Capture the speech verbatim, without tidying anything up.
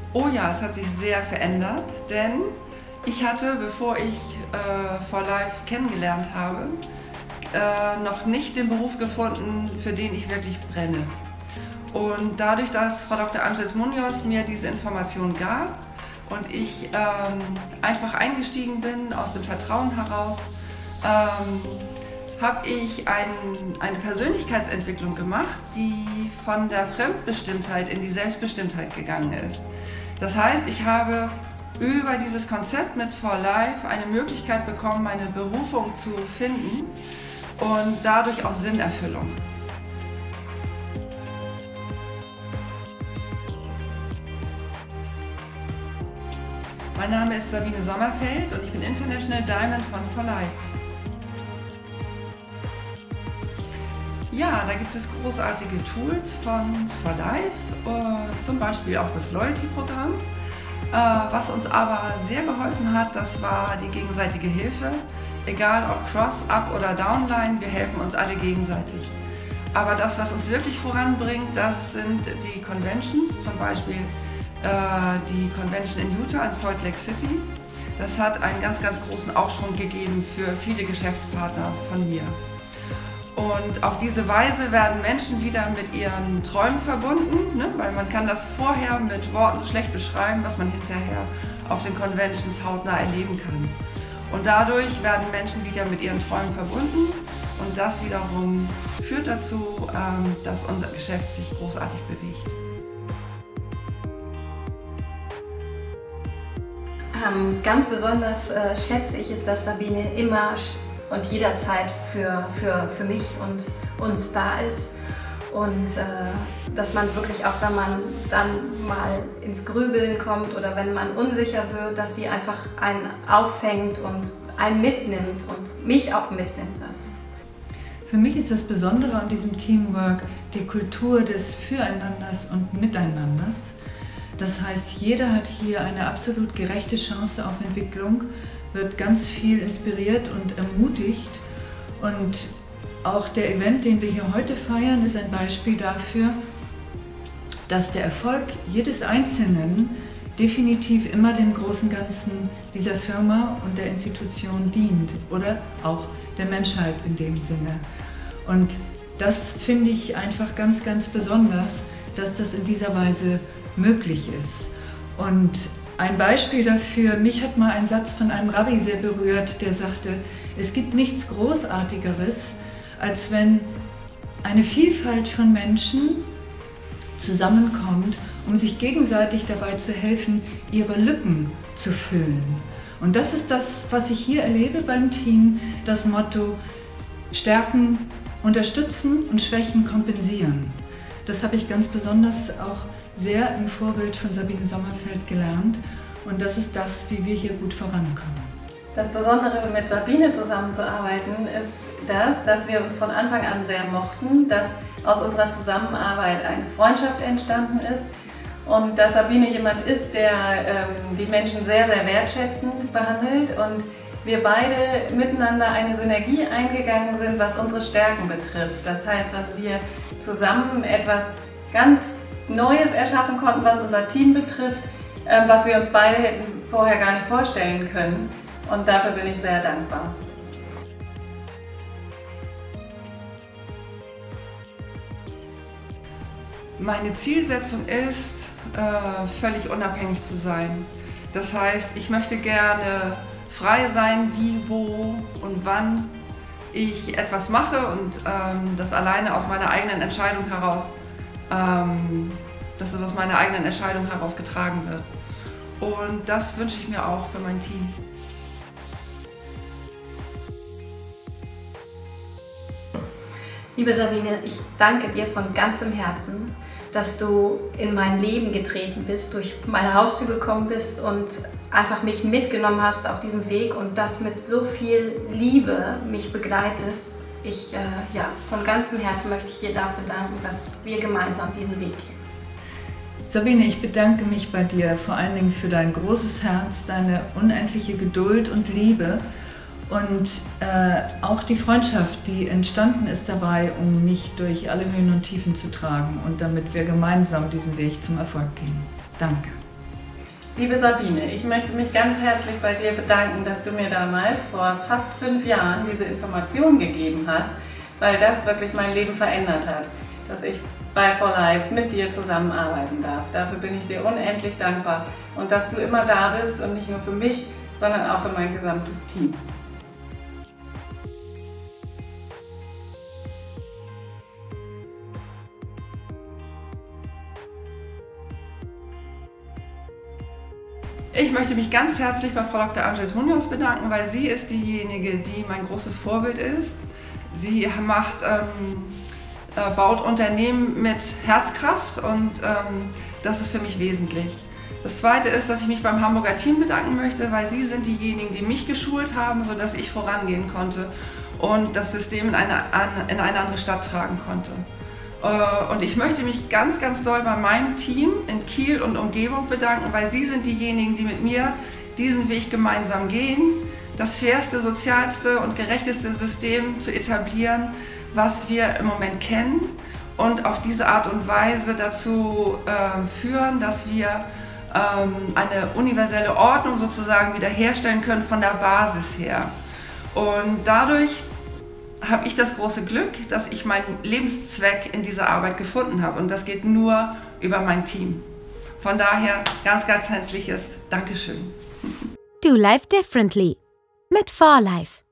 Oh ja, es hat sich sehr verändert, denn ich hatte, bevor ich äh, For Life kennengelernt habe, äh, noch nicht den Beruf gefunden, für den ich wirklich brenne. Und dadurch, dass Frau Doktor Angeles Munoz mir diese Information gab und ich ähm, einfach eingestiegen bin aus dem Vertrauen heraus, ähm, habe ich ein, eine Persönlichkeitsentwicklung gemacht, die von der Fremdbestimmtheit in die Selbstbestimmtheit gegangen ist. Das heißt, ich habe über dieses Konzept mit For Life eine Möglichkeit bekommen, meine Berufung zu finden und dadurch auch Sinnerfüllung. Mein Name ist Sabine Sommerfeld und ich bin International Diamond von For Life. Ja, da gibt es großartige Tools von For Life, äh, zum Beispiel auch das Loyalty-Programm. Äh, was uns aber sehr geholfen hat, das war die gegenseitige Hilfe. Egal ob Cross, Up oder Downline, wir helfen uns alle gegenseitig. Aber das, was uns wirklich voranbringt, das sind die Conventions, zum Beispiel äh, die Convention in Utah in Salt Lake City. Das hat einen ganz, ganz großen Aufschwung gegeben für viele Geschäftspartner von mir. Und auf diese Weise werden Menschen wieder mit ihren Träumen verbunden, ne? Weil man kann das vorher mit Worten schlecht beschreiben, was man hinterher auf den Conventions hautnah erleben kann. Und dadurch werden Menschen wieder mit ihren Träumen verbunden und das wiederum führt dazu, dass unser Geschäft sich großartig bewegt. Ähm, ganz besonders äh, schätze ich es, dass Sabine immer und jederzeit für, für, für mich und uns da ist und äh, dass man wirklich auch, wenn man dann mal ins Grübeln kommt oder wenn man unsicher wird, dass sie einfach einen auffängt und einen mitnimmt und mich auch mitnimmt. Also. Für mich ist das Besondere an diesem Teamwork die Kultur des Füreinanders und Miteinanders. Das heißt, jeder hat hier eine absolut gerechte Chance auf Entwicklung, wird ganz viel inspiriert und ermutigt. Und auch der Event, den wir hier heute feiern, ist ein Beispiel dafür, dass der Erfolg jedes Einzelnen definitiv immer dem großen Ganzen dieser Firma und der Institution dient oder auch der Menschheit in dem Sinne. Und das finde ich einfach ganz, ganz besonders, dass das in dieser Weise möglich ist. Und ein Beispiel dafür, mich hat mal ein Satz von einem Rabbi sehr berührt, der sagte, es gibt nichts Großartigeres, als wenn eine Vielfalt von Menschen zusammenkommt, um sich gegenseitig dabei zu helfen, ihre Lücken zu füllen. Und das ist das, was ich hier erlebe beim Team, das Motto Stärken unterstützen und Schwächen kompensieren. Das habe ich ganz besonders auch sehr im Vorbild von Sabine Sommerfeld gelernt und das ist das, wie wir hier gut vorankommen. Das Besondere mit Sabine zusammenzuarbeiten ist das, dass wir uns von Anfang an sehr mochten, dass aus unserer Zusammenarbeit eine Freundschaft entstanden ist und dass Sabine jemand ist, der ähm, die Menschen sehr, sehr wertschätzend behandelt und wir beide miteinander eine Synergie eingegangen sind, was unsere Stärken betrifft. Das heißt, dass wir zusammen etwas ganz Neues erschaffen konnten, was unser Team betrifft, äh, was wir uns beide hätten vorher gar nicht vorstellen können. Und dafür bin ich sehr dankbar. Meine Zielsetzung ist, äh, völlig unabhängig zu sein. Das heißt, ich möchte gerne frei sein, wie, wo und wann ich etwas mache und ähm, das alleine aus meiner eigenen Entscheidung heraus, ähm, dass es aus meiner eigenen Entscheidung heraus getragen wird. Und das wünsche ich mir auch für mein Team. Liebe Sabine, ich danke dir von ganzem Herzen, dass du in mein Leben getreten bist, durch meine Haustür gekommen bist und einfach mich mitgenommen hast auf diesem Weg und das mit so viel Liebe mich begleitest. Ich, äh, ja, von ganzem Herzen möchte ich dir dafür danken, dass wir gemeinsam diesen Weg gehen. Sabine, ich bedanke mich bei dir vor allen Dingen für dein großes Herz, deine unendliche Geduld und Liebe und äh, auch die Freundschaft, die entstanden ist dabei, um mich durch alle Höhen und Tiefen zu tragen und damit wir gemeinsam diesen Weg zum Erfolg gehen. Danke. Liebe Sabine, ich möchte mich ganz herzlich bei dir bedanken, dass du mir damals vor fast fünf Jahren diese Informationen gegeben hast, weil das wirklich mein Leben verändert hat, dass ich bei For Life mit dir zusammenarbeiten darf. Dafür bin ich dir unendlich dankbar und dass du immer da bist und nicht nur für mich, sondern auch für mein gesamtes Team. Ich möchte mich ganz herzlich bei Frau Doktor Ángeles Muñoz bedanken, weil sie ist diejenige, die mein großes Vorbild ist. Sie macht, ähm, äh, baut Unternehmen mit Herzkraft und ähm, das ist für mich wesentlich. Das Zweite ist, dass ich mich beim Hamburger Team bedanken möchte, weil sie sind diejenigen, die mich geschult haben, sodass ich vorangehen konnte und das System in eine, in eine andere Stadt tragen konnte. Und ich möchte mich ganz, ganz doll bei meinem Team in Kiel und Umgebung bedanken, weil sie sind diejenigen, die mit mir diesen Weg gemeinsam gehen, das fairste, sozialste und gerechteste System zu etablieren, was wir im Moment kennen und auf diese Art und Weise dazu äh, führen, dass wir ähm, eine universelle Ordnung sozusagen wiederherstellen können von der Basis her. Und dadurch habe ich das große Glück, dass ich meinen Lebenszweck in dieser Arbeit gefunden habe und das geht nur über mein Team. Von daher ganz, ganz herzliches Dankeschön. Do life differently mit For Life.